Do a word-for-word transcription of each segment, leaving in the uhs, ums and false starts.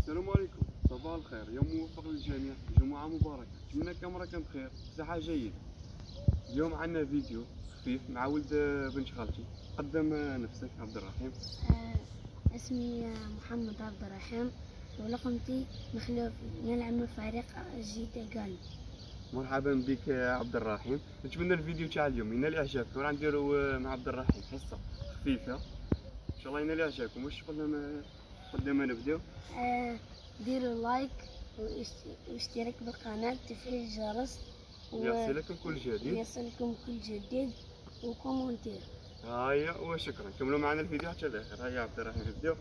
السلام عليكم، صباح الخير، يوم موفق للجميع، جمعة مباركة، أتمنى كم راكم بخير، صحة جيدة. اليوم عندنا فيديو خفيف مع ولد بنت خالتي. قدم نفسك عبد الرحيم. آه اسمي محمد عبد الرحيم ولقمتي مخلوفي، نلعب من فريق جديد قال. مرحبا بك يا عبد الرحيم، نتمنى الفيديو تاع اليوم ينال اعجابكم. راح نديرو مع عبد الرحيم حصة خفيفة ان شاء الله ينال اعجابكم. واش قبل ما قبل ما نبداو آه ديروا لايك واشتراك بالقناة، تفعيل الجرس ليصلكم كل جديد، ليصلكم كل جديد وكومنتير. هيا وشكرا. كملوا معنا الفيديو حتى الاخر. هيا عبد الرحيم نبداو.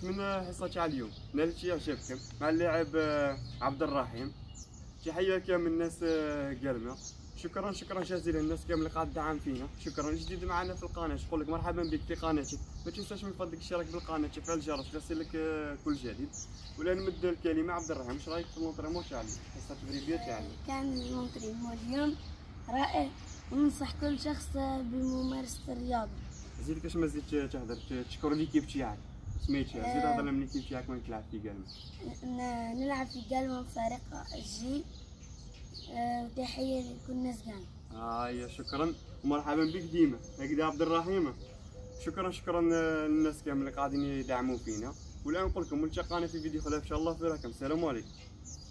من حصة تاع اليوم نالت شي عجبكم مع اللاعب عبد الرحيم. تحية كامل الناس قالنا شكرا شكرا جزيلا الناس كامل اللي قاعد دعم فينا. شكرا جديد معنا في القناه، نقول لك مرحبا بك في قناتي. ما تنساش من فضلك الاشتراك بالقناه، تفعيل الجرس ليصلك كل جديد. ولا نمد الكلمه عبد الرحيم، واش رايك في الانتريمون تاعنا حصه التدريبيه تاعنا؟ كان الانتريمون اليوم رائع، وننصح كل شخص بممارسه الرياضه. زيد كاش ما زيد تهضر تشكر ليكيب تاعك سميتها، زيد هضر لنا من ليكيب تاعك وين تلعب في قالما. نلعب في قالما فريق جي. وتحيه لكل الناس قالما. هاي شكرا ومرحبا بك ديما هكذا عبد الرحيم. شكرا شكرا للناس كامل اللي قاعدين يدعموا فينا. والان نقول لكم ملتقانا في فيديو خلاف ان شاء الله في راكم. السلام عليكم.